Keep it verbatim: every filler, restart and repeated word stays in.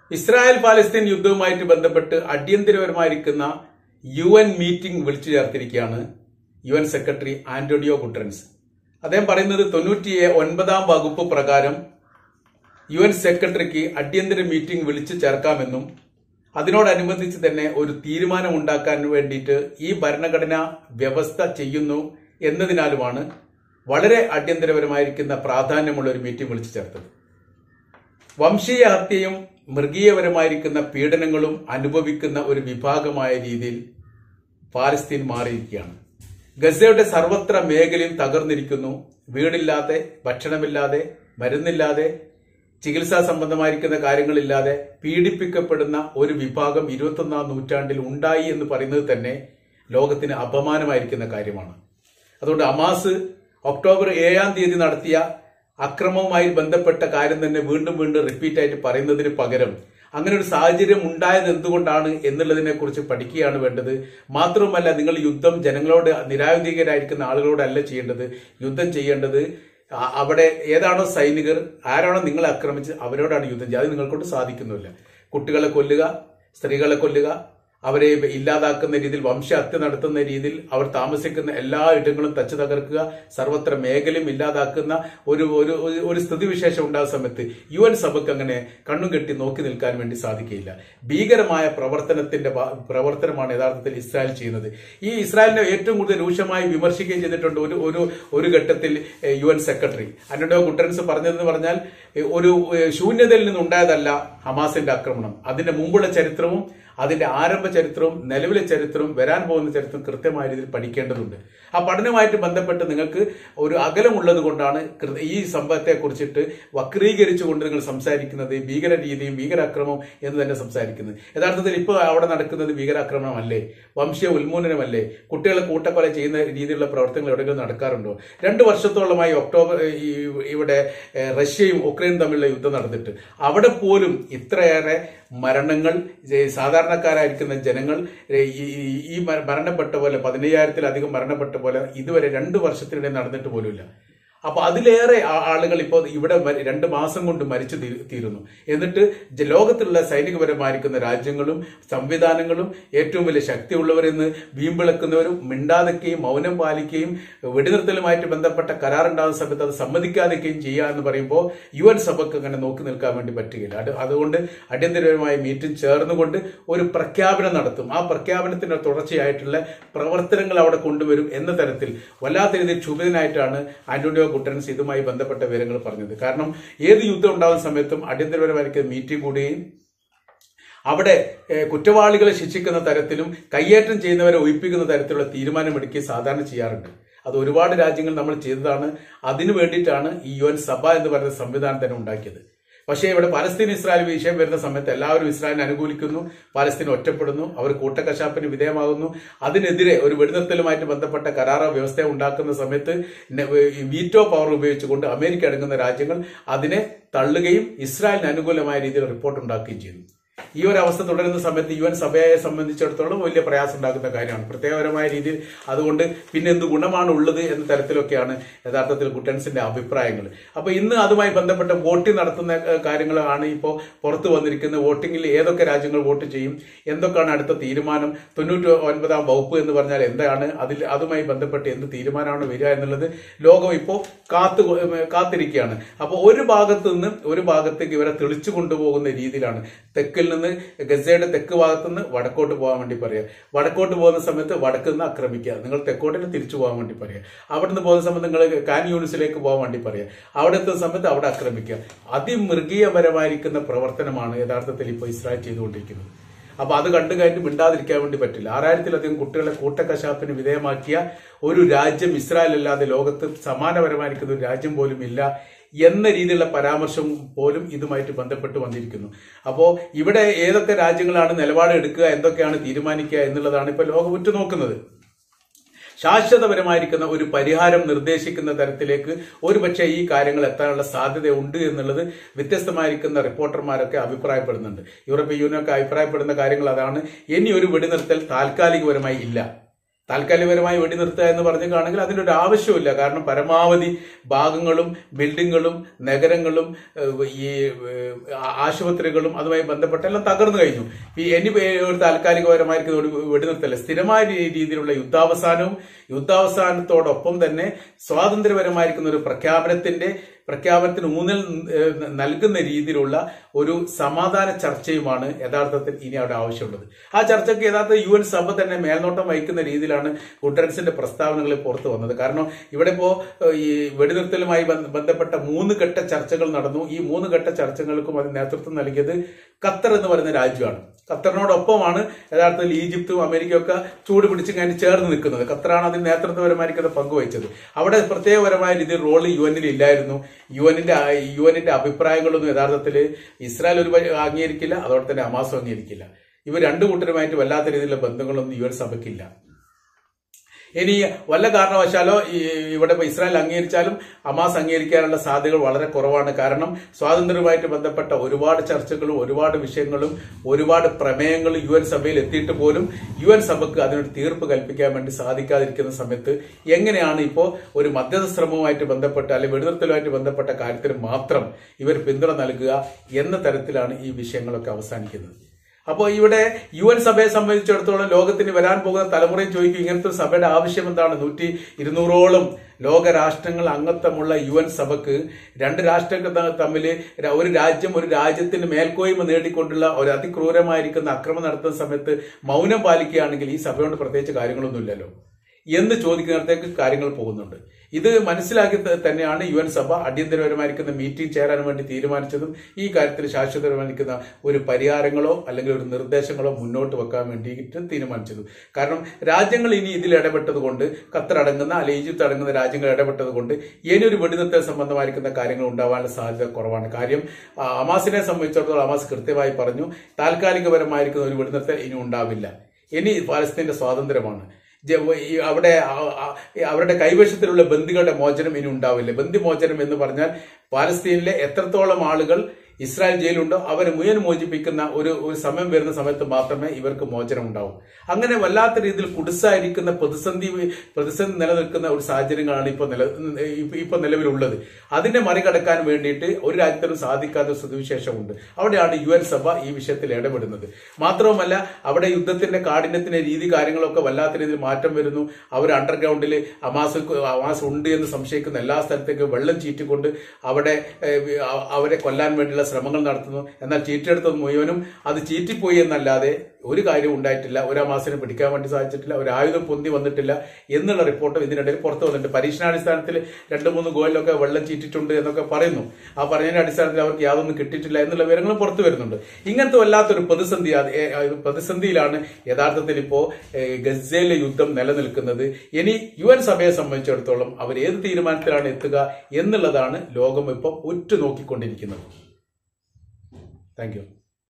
Israel Palestine യുദ്ധവുമായിട്ട് ബന്ധപ്പെട്ട് അടിയന്തരപരമായിരിക്കുന്ന U N meeting വിളിച്ചു ചേർത്തിരിക്കുകയാണ് U N secretary Antonio Guterres. അദ്ദേഹം പറയുന്നത് തൊണ്ണൂറ്റി ഒൻപതാം വകുപ്പ് പ്രകാരം യു എൻ സെക്രട്ടറിക്ക് അടിയന്തര മീറ്റിംഗ് വിളിച്ചു ചേർക്കാമെന്നും അതിനോടനുബന്ധിച്ച് തന്നെ ഒരു തീരുമാനം ഉണ്ടാക്കാൻ വേണ്ടിയിട്ട് ഈ ഭരണഘടനാ വ്യവസ്ഥ ചെയ്യുന്നു എന്നതിനാലുമാണ് വളരെ അടിയന്തരപരമായിരിക്കുന്ന പ്രാധാന്യമുള്ള ഒരു മീറ്റിംഗ് വിളിച്ചു ചേർത്തത്. വംശീയ ഹത്യയും മൃഗീയപരമായിരിക്കുന്ന പീഡനങ്ങളും അനുഭവിക്കുന്ന ഒരു വിഭാഗമായ രീതിയിൽ പാലസ്തീൻ മാറിയിരിക്കുകയാണ്. ഗസയുടെ സർവത്ര മേഖലയും തകർന്നിരിക്കുന്നു. വീടില്ലാതെ, ഭക്ഷണമില്ലാതെ, മരുന്നില്ലാതെ, ചികിത്സാ സംബന്ധമായിരിക്കുന്ന കാര്യങ്ങളില്ലാതെ പീഡിപ്പിക്കപ്പെടുന്ന ഒരു വിഭാഗം ഇരുപത്തൊന്നാം നൂറ്റാണ്ടിൽ ഉണ്ടായി എന്ന് പറയുന്നത് തന്നെ ലോകത്തിന് അപമാനമായിരിക്കുന്ന കാര്യമാണ്. അതുകൊണ്ട് ഹമാസ് ഒക്ടോബർ ഏഴാം തീയതി നടത്തിയ അക്രമവുമായി ബന്ധപ്പെട്ട കാര്യം തന്നെ വീണ്ടും വീണ്ടും റിപ്പീറ്റ് ആയിട്ട് പറയുന്നതിന് പകരം അങ്ങനെ ഒരു സാഹചര്യം ഉണ്ടായത് എന്തുകൊണ്ടാണ് എന്നുള്ളതിനെ കുറിച്ച് പഠിക്കുകയാണ് വേണ്ടത്. മാത്രവുമല്ല, നിങ്ങൾ യുദ്ധം ജനങ്ങളോട്, നിരായുധീകരായിരിക്കുന്ന ആളുകളോടല്ല ചെയ്യേണ്ടത്. യുദ്ധം ചെയ്യേണ്ടത് അവിടെ ഏതാണോ സൈനികർ, ആരാണോ നിങ്ങളെ ആക്രമിച്ചത് അവരോടാണ് യുദ്ധം ചെയ്യുക. അത് നിങ്ങൾക്കൊണ്ട് സാധിക്കുന്നില്ല. കുട്ടികളെ കൊല്ലുക, സ്ത്രീകളെ കൊല്ലുക, അവരെ ഇല്ലാതാക്കുന്ന രീതിയിൽ, വംശഹത്യ നടത്തുന്ന രീതിയിൽ അവർ താമസിക്കുന്ന എല്ലാ ഇടങ്ങളും തച്ചു തകർക്കുക, സർവത്ര മേഖലയും ഇല്ലാതാക്കുന്ന ഒരു ഒരു ഒരു സ്ഥിതിവിശേഷം ഉണ്ടാകുന്ന സമയത്ത് യു എൻ സഭയ്ക്ക് അങ്ങനെ കണ്ണും കെട്ടി നോക്കി നിൽക്കാൻ വേണ്ടി സാധിക്കില്ല. ഭീകരമായ പ്രവർത്തനത്തിന്റെ പ്രവർത്തനമാണ് യഥാർത്ഥത്തിൽ ഇസ്രായേൽ ചെയ്യുന്നത്. ഈ ഇസ്രായേലിനെ ഏറ്റവും കൂടുതൽ രൂക്ഷമായി വിമർശിക്കുകയും ചെയ്തിട്ടുണ്ട് ഒരു ഒരു ഒരു ഘട്ടത്തിൽ U N secretary Antonio Guterres പറഞ്ഞതെന്ന് പറഞ്ഞാൽ, ഒരു ശൂന്യതയിൽ നിന്നുണ്ടായതല്ല ഹമാസിന്റെ ആക്രമണം. അതിന്റെ മുമ്പുള്ള ചരിത്രവും അതിന്റെ ആരംഭ ചരിത്രവും നിലവിലെ ചരിത്രവും വരാൻ പോകുന്ന ചരിത്രവും കൃത്യമായ രീതിയിൽ പഠിക്കേണ്ടതുണ്ട്. ആ പഠനവുമായിട്ട് ബന്ധപ്പെട്ട് നിങ്ങൾക്ക് ഒരു അകലമുള്ളത് കൊണ്ടാണ് ഈ സംഭവത്തെ കുറിച്ചിട്ട് വക്രീകരിച്ചുകൊണ്ട് നിങ്ങൾ സംസാരിക്കുന്നത്, ഭീകര രീതിയും ഭീകരാക്രമവും എന്ന് തന്നെ സംസാരിക്കുന്നത്. യഥാർത്ഥത്തിൽ ഇപ്പോൾ അവിടെ നടക്കുന്നത് ഭീകരാക്രമണമല്ലേ, വംശീയ ഉന്മൂലനമല്ലേ? കുട്ടികളെ കൂട്ടക്കൊല ചെയ്യുന്ന രീതിയിലുള്ള പ്രവർത്തനങ്ങൾ എവിടെയെങ്കിലും നടക്കാറുണ്ടോ? രണ്ടു വർഷത്തോളമായി ഒക്ടോബർ ഇവിടെ റഷ്യയും ഉക്രൈനും തമ്മിലുള്ള യുദ്ധം നടന്നിട്ട് അവിടെ പോലും ഇത്രയേറെ മരണങ്ങൾ, സാധാരണക്കാരായിരിക്കുന്ന ജനങ്ങൾ ഈ മരണപ്പെട്ട പോലെ, പതിനയ്യായിരത്തിലധികം മരണപ്പെട്ട പോലെ ഇതുവരെ രണ്ടു വർഷത്തിനിടെ നടന്നിട്ട് പോലുമില്ല. അപ്പൊ അതിലേറെ ആളുകൾ ഇപ്പോൾ ഇവിടെ രണ്ട് മാസം കൊണ്ട് മരിച്ചു തീരുന്നു. എന്നിട്ട് ലോകത്തിലുള്ള സൈനികപരമായിരിക്കുന്ന രാജ്യങ്ങളും സംവിധാനങ്ങളും ഏറ്റവും വലിയ ശക്തിയുള്ളവരെന്ന് വീമ്പിളക്കുന്നവരും മിണ്ടാതെക്കുകയും മൗനം പാലിക്കുകയും വെടിനിർത്തലുമായിട്ട് ബന്ധപ്പെട്ട കരാറുണ്ടാകുന്ന സമയത്ത് അത് സമ്മതിക്കാതെക്കുകയും ചെയ്യുക എന്ന് പറയുമ്പോൾ യു എൻ സഭയ്ക്ക് അങ്ങനെ നോക്കി നിൽക്കാൻ വേണ്ടി പറ്റുകയില്ല. അതുകൊണ്ട് അടിയന്തരമായ മീറ്റിംഗ് ചേർന്നുകൊണ്ട് ഒരു പ്രഖ്യാപനം നടത്തും. ആ പ്രഖ്യാപനത്തിന്റെ തുടർച്ചയായിട്ടുള്ള പ്രവർത്തനങ്ങൾ അവിടെ കൊണ്ടുവരും എന്ന തരത്തിൽ വല്ലാത്ത രീതിയിൽ ക്ഷുഭിതനായിട്ടാണ് ആന്റോണിയോ ഗുട്ടറൻസ് ഇതുമായി ബന്ധപ്പെട്ട വിവരങ്ങൾ പറഞ്ഞത്. കാരണം ഏത് യുദ്ധം ഉണ്ടാകുന്ന സമയത്തും അടിയന്തരപരമായി മീറ്റിംഗ് കൂടുകയും അവിടെ കുറ്റവാളികളെ ശിക്ഷിക്കുന്ന തരത്തിലും കയ്യേറ്റം ചെയ്യുന്നവരെ ഒഴിപ്പിക്കുന്ന തരത്തിലുള്ള തീരുമാനമെടുക്കുകയും സാധാരണ ചെയ്യാറുണ്ട്. അത് ഒരുപാട് രാജ്യങ്ങൾ നമ്മൾ ചെയ്തതാണ്. അതിനു വേണ്ടിയിട്ടാണ് ഈ യു എൻ സഭ എന്ന് പറയുന്ന സംവിധാനം തന്നെ ഉണ്ടാക്കിയത്. പക്ഷേ ഇവിടെ പലസ്തീൻ ഇസ്രായേൽ വിഷയം വരുന്ന സമയത്ത് എല്ലാവരും ഇസ്രായേലിനെ അനുകൂലിക്കുന്നു, പലസ്തീൻ ഒറ്റപ്പെടുന്നു, അവർ കൂട്ടക്കശാപ്പിന് വിധേയമാകുന്നു. അതിനെതിരെ ഒരു വെടിനിർത്തലുമായിട്ട് ബന്ധപ്പെട്ട കരാർ വ്യവസ്ഥ ഉണ്ടാക്കുന്ന സമയത്ത് വീറ്റോ പവർ ഉപയോഗിച്ചുകൊണ്ട് അമേരിക്ക അടങ്ങുന്ന രാജ്യങ്ങൾ അതിനെ തള്ളുകയും ഇസ്രായേലിന് അനുകൂലമായ രീതിയിൽ റിപ്പോർട്ട് ഉണ്ടാക്കുകയും ചെയ്യുന്നു. ഈ ഒരു അവസ്ഥ തുടരുന്ന സമയത്ത് യു എൻ സഭയെ സംബന്ധിച്ചിടത്തോളം വലിയ പ്രയാസം ഉണ്ടാക്കുന്ന കാര്യമാണ് പ്രത്യേകപരമായ രീതിയിൽ. അതുകൊണ്ട് പിന്നെ എന്ത് ഗുണമാണ് ഉള്ളത് എന്ന തരത്തിലൊക്കെയാണ് യഥാർത്ഥത്തിൽ ഗുട്ടൻസിന്റെ അഭിപ്രായങ്ങൾ. അപ്പൊ ഇന്ന് അതുമായി ബന്ധപ്പെട്ട വോട്ടിംഗ് നടത്തുന്ന കാര്യങ്ങളാണ് ഇപ്പോൾ പുറത്തു വന്നിരിക്കുന്നത്. വോട്ടിംഗിൽ ഏതൊക്കെ രാജ്യങ്ങൾ വോട്ട് ചെയ്യും, എന്തൊക്കെയാണ് അടുത്ത തീരുമാനം, തൊണ്ണൂറ്റി ഒൻപതാം വകുപ്പ് എന്ന് പറഞ്ഞാൽ എന്താണ്, അതിൽ അതുമായി ബന്ധപ്പെട്ട് എന്ത് തീരുമാനമാണ് വരിക എന്നുള്ളത് ലോകം ഇപ്പോൾ കാത്തു കാത്തിരിക്കുകയാണ്. അപ്പോൾ ഒരു ഭാഗത്ത് നിന്ന് ഒരു ഭാഗത്തേക്ക് ഇവരെ തെളിച്ചു കൊണ്ടുപോകുന്ന രീതിയിലാണ്. തെക്കിൽ നിന്ന് ഗസയുടെ തെക്ക് ഭാഗത്ത് നിന്ന് വടക്കോട്ട് പോകാൻ വേണ്ടി പറയുക, വടക്കോട്ട് പോകുന്ന സമയത്ത് വടക്ക് നിന്ന് ആക്രമിക്കുക, നിങ്ങൾ തെക്കോട്ടിന് തിരിച്ചു പോകാൻ വേണ്ടി പറയുക, അവിടെ നിന്ന് പോകുന്ന സമയത്ത് നിങ്ങൾ കാൻ യൂണിസിലേക്ക് പോകാൻ വേണ്ടി പറയുക, അവിടെ എത്തുന്ന സമയത്ത് അവിടെ ആക്രമിക്കുക. അതിമൃഗീയപരമായിരിക്കുന്ന പ്രവർത്തനമാണ് യഥാർത്ഥത്തിൽ ഇപ്പോൾ ഇസ്രായേൽ ചെയ്തുകൊണ്ടിരിക്കുന്നത്. അപ്പൊ അത് കണ്ടു കഴിഞ്ഞ് മിണ്ടാതിരിക്കാൻ വേണ്ടി പറ്റില്ല. ആറായിരത്തിലധികം കുട്ടികളെ കൂട്ടക്കശാപ്പിന് വിധേയമാക്കിയ ഒരു രാജ്യം ഇസ്രായേൽ അല്ലാതെ ലോകത്ത് സമാനപരമായിരിക്കുന്ന ഒരു രാജ്യം പോലും ഇല്ല എന്ന രീതിയിലുള്ള പരാമർശം പോലും ഇതുമായിട്ട് ബന്ധപ്പെട്ട് വന്നിരിക്കുന്നു. അപ്പോൾ ഇവിടെ ഏതൊക്കെ രാജ്യങ്ങളാണ് നിലപാട് എടുക്കുക, എന്തൊക്കെയാണ് തീരുമാനിക്കുക എന്നുള്ളതാണ് ഇപ്പോൾ ലോകം ഉറ്റുനോക്കുന്നത്. ശാശ്വതപരമായിരിക്കുന്ന ഒരു പരിഹാരം നിർദ്ദേശിക്കുന്ന തരത്തിലേക്ക് ഒരുപക്ഷെ ഈ കാര്യങ്ങൾ എത്താനുള്ള സാധ്യത ഉണ്ട് എന്നുള്ളത് വ്യത്യസ്തമായിരിക്കുന്ന റിപ്പോർട്ടർമാരൊക്കെ അഭിപ്രായപ്പെടുന്നുണ്ട്. യൂറോപ്യൻ യൂണിയനൊക്കെ അഭിപ്രായപ്പെടുന്ന കാര്യങ്ങൾ അതാണ്. ഇനി ഒരു വെടിനിർത്തൽ താൽക്കാലികപരമായി ഇല്ല. താൽക്കാലികപരമായി വെടിനിർത്തുക എന്ന് പറഞ്ഞിട്ടാണെങ്കിൽ അതിൻ്റെ ഒരു ആവശ്യമില്ല. കാരണം പരമാവധി ഭാഗങ്ങളും ബിൽഡിങ്ങുകളും നഗരങ്ങളും ഈ ആശുപത്രികളും അതുമായി ബന്ധപ്പെട്ട എല്ലാം തകർന്നു കഴിഞ്ഞു. ഇനി ഒരു താൽക്കാലികപരമായിരിക്കുന്ന ഒരു വെടിനിർത്തല്ല, സ്ഥിരമായ രീതിയിലുള്ള യുദ്ധാവസാനവും യുദ്ധാവസാനത്തോടൊപ്പം തന്നെ സ്വാതന്ത്ര്യപരമായിരിക്കുന്ന ഒരു പ്രഖ്യാപനത്തിന്റെ പ്രഖ്യാപനത്തിന് ഊന്നൽ നൽകുന്ന രീതിയിലുള്ള ഒരു സമാധാന ചർച്ചയുമാണ് യഥാർത്ഥത്തിൽ ഇനി അവിടെ ആവശ്യമുള്ളത്. ആ ചർച്ചയ്ക്ക് യഥാർത്ഥ യു എൻ സഭ തന്നെ മേൽനോട്ടം വഹിക്കുന്ന രീതിയിലാണ് ഗുട്ടറൻസിന്റെ പ്രസ്താവനകളിൽ പുറത്തു വന്നത്. കാരണം ഇവിടെ ഇപ്പോ ഈ വെടിനിർത്തലുമായി ബന്ധപ്പെട്ട മൂന്ന് ഘട്ട ചർച്ചകൾ നടന്നു. ഈ മൂന്ന് ഘട്ട ചർച്ചകൾക്കും അത് നേതൃത്വം നൽകിയത് ഖത്തർ എന്ന് പറയുന്ന രാജ്യമാണ്. ഖത്തറിനോടൊപ്പമാണ് യഥാർത്ഥത്തിൽ ഈജിപ്തും അമേരിക്കയും ഒക്കെ ചൂട് പിടിച്ച് കഴിഞ്ഞ് ചേർന്ന് നിൽക്കുന്നത്. ഖത്തറാണ് അതിന് നേതൃത്വപരമായിരിക്കുന്ന പങ്കുവഹിച്ചത്. അവിടെ പ്രത്യേകപരമായ രീതിയിൽ റോള് യു എന്നിൽ ഇല്ലായിരുന്നു. യു എന്നിന്റെ യു എന്നിന്റെ അഭിപ്രായങ്ങളൊന്നും യഥാർത്ഥത്തിൽ ഇസ്രായേൽ ഒരു അംഗീകരിക്കില്ല, അതോടെ തന്നെ ഹമാസും അംഗീകരിക്കില്ല. ഇവർ രണ്ടു കൂട്ടരുമായിട്ട് വല്ലാത്ത രീതിയിലുള്ള ബന്ധങ്ങളൊന്നും യു എൻ സഭയ്ക്കില്ല. ഇനി വല്ല കാരണവശാലോ ഇവിടെ ഇസ്രായേൽ അംഗീകരിച്ചാലും ഹമാസ് അംഗീകരിക്കാനുള്ള സാധ്യതകൾ വളരെ കുറവാണ്. കാരണം സ്വാതന്ത്ര്യവുമായിട്ട് ബന്ധപ്പെട്ട ഒരുപാട് ചർച്ചകളും ഒരുപാട് വിഷയങ്ങളും ഒരുപാട് പ്രമേയങ്ങളും യു എൻ സഭയിൽ എത്തിയിട്ട് പോലും യു എൻ സഭയ്ക്ക് അതിനൊരു തീർപ്പ് കൽപ്പിക്കാൻ വേണ്ടി സാധിക്കാതിരിക്കുന്ന സമയത്ത് എങ്ങനെയാണ് ഇപ്പോൾ ഒരു മധ്യസ്ഥ ശ്രമവുമായിട്ട് ബന്ധപ്പെട്ട അല്ലെങ്കിൽ വെടിനിർത്തലുമായിട്ട് ബന്ധപ്പെട്ട കാര്യത്തിന് മാത്രം ഇവർ പിന്തുണ നൽകുക എന്ന തരത്തിലാണ് ഈ വിഷയങ്ങളൊക്കെ അവസാനിക്കുന്നത്. അപ്പോൾ ഇവിടെ യു എൻ സഭയെ സംബന്ധിച്ചിടത്തോളം ലോകത്തിന് വരാൻ പോകുന്ന തലമുറയും ചോദിക്കും, ഇങ്ങനത്തെ സഭയുടെ ആവശ്യം എന്താണ്? നൂറ്റി ഇരുന്നൂറോളം ലോകരാഷ്ട്രങ്ങൾ അംഗത്വമുള്ള യു എൻ സഭക്ക് രണ്ട് രാഷ്ട്രങ്ങൾ തമ്മിൽ ഒരു രാജ്യം ഒരു രാജ്യത്തിന് മേൽക്കോയ്മ നേടിക്കൊണ്ടുള്ള ഒരു അതിക്രൂരമായിരിക്കുന്ന അക്രമം നടത്തുന്ന സമയത്ത് മൗനം പാലിക്കുകയാണെങ്കിൽ ഈ സഭയോട് പ്രത്യേകിച്ച് കാര്യങ്ങളൊന്നുമില്ലല്ലോ എന്ന് ചോദിക്കുന്നിടത്തേക്ക് കാര്യങ്ങൾ പോകുന്നുണ്ട്. ഇത് മനസ്സിലാക്കി തന്നെയാണ് യു എൻ സഭ അടിയന്തരപരമായിരിക്കുന്ന മീറ്റിംഗ് ചേരാൻ വേണ്ടി തീരുമാനിച്ചതും ഈ കാര്യത്തിൽ ശാശ്വതപരമായിരിക്കുന്ന ഒരു പരിഹാരങ്ങളോ അല്ലെങ്കിൽ ഒരു നിർദ്ദേശങ്ങളോ മുന്നോട്ട് വെക്കാൻ വേണ്ടിയിട്ട് തീരുമാനിച്ചത്. കാരണം രാജ്യങ്ങൾ ഇനി ഇതിൽ ഇടപെട്ടത് കൊണ്ട്, ഖത്തർ അടങ്ങുന്ന അല്ലെങ്കിൽ ഈജിപ്ത് അടങ്ങുന്ന രാജ്യങ്ങൾ ഇടപെട്ടത് കൊണ്ട് ഇനി ഒരു വെടിനിർത്തൽ സംബന്ധമായിരിക്കുന്ന കാര്യങ്ങൾ ഉണ്ടാവാനുള്ള സാധ്യത കുറവാണ്. കാര്യം ഹമാസിനെ സംബന്ധിച്ചിടത്തോളം ഹമാസ് കൃത്യമായി പറഞ്ഞു, താൽക്കാലികപരമായിരിക്കുന്ന ഒരു വെടിനിർത്തൽ ഇനി ഉണ്ടാവില്ല. ഇനി ഫലസ്തീന്റെ സ്വാതന്ത്ര്യമാണ്. അവിടെ അവരുടെ കൈവശത്തിലുള്ള ബന്ദികളുടെ മോചനം ഇനി ഉണ്ടാവില്ല. ബന്ദിമോചനം എന്ന് പറഞ്ഞാൽ പാലസ്തീനിലെ എത്രത്തോളം ആളുകൾ ഇസ്രായേൽ ജയിലുണ്ടോ അവരെ മുഴുവൻ മോചിപ്പിക്കുന്ന ഒരു ഒരു സമയം വരുന്ന സമയത്ത് മാത്രമേ ഇവർക്ക് മോചനം ഉണ്ടാവൂ. അങ്ങനെ വല്ലാത്ത രീതിയിൽ കുടുസായിരിക്കുന്ന പ്രതിസന്ധി പ്രതിസന്ധി നിലനിൽക്കുന്ന ഒരു സാഹചര്യങ്ങളാണ് ഇപ്പോൾ നില ഇപ്പൊ നിലവിലുള്ളത്. അതിനെ മറികടക്കാൻ വേണ്ടിയിട്ട് ഒരു രാജ്യത്തിനും സാധിക്കാത്ത സ്ഥിതിവിശേഷമുണ്ട്. അവിടെയാണ് യു എൻ സഭ ഈ വിഷയത്തിൽ ഇടപെടുന്നത്. മാത്രവുമല്ല അവിടെ യുദ്ധത്തിന്റെ കാഠിന്യത്തിന്റെ രീതി കാര്യങ്ങളൊക്കെ വല്ലാത്ത രീതിയിൽ മാറ്റം വരുന്നു. അവർ അണ്ടർഗ്രൗണ്ടിൽ ഹമാസ് ഹമാസ് ഉണ്ട് എന്ന് സംശയിക്കുന്ന എല്ലാ സ്ഥലത്തേക്കും വെള്ളം ചീറ്റിക്കൊണ്ട് അവിടെ അവരെ കൊല്ലാൻ വേണ്ടിയുള്ള ശ്രമങ്ങൾ നടത്തുന്നു. എന്നാൽ ചീറ്റെടുത്തത് മുഴുവനും അത് ചീറ്റിപ്പോയി എന്നല്ലാതെ ഒരു കാര്യം ഉണ്ടായിട്ടില്ല. ഒരു ഹമാസിനെ പിടിക്കാൻ വേണ്ടി സാധിച്ചിട്ടില്ല, ഒരു ആയുധം പൊന്തി വന്നിട്ടില്ല എന്നുള്ള റിപ്പോർട്ടും ഇതിനിടയിൽ പുറത്തു വന്നിട്ടുണ്ട്. പരീക്ഷണാടിസ്ഥാനത്തിൽ രണ്ട് മൂന്ന് ഗോളിലൊക്കെ വെള്ളം ചീറ്റിട്ടുണ്ട് എന്നൊക്കെ പറയുന്നു. ആ പറഞ്ഞതിന്റെ അടിസ്ഥാനത്തിൽ അവർക്ക് യാതൊന്നും കിട്ടിയിട്ടില്ല എന്നുള്ള വിവരങ്ങളും പുറത്തു വരുന്നുണ്ട്. ഇങ്ങനത്തെ വല്ലാത്തൊരു പ്രതിസന്ധി പ്രതിസന്ധിയിലാണ് യഥാർത്ഥത്തിൽ ഇപ്പോ ഗസയിലെ യുദ്ധം നിലനിൽക്കുന്നത്. ഇനി യു എൻ സഭയെ സംബന്ധിച്ചിടത്തോളം അവർ ഏത് തീരുമാനത്തിലാണ് എത്തുക എന്നുള്ളതാണ് ലോകം ഇപ്പോൾ ഉറ്റുനോക്കിക്കൊണ്ടിരിക്കുന്നത്. Thank you.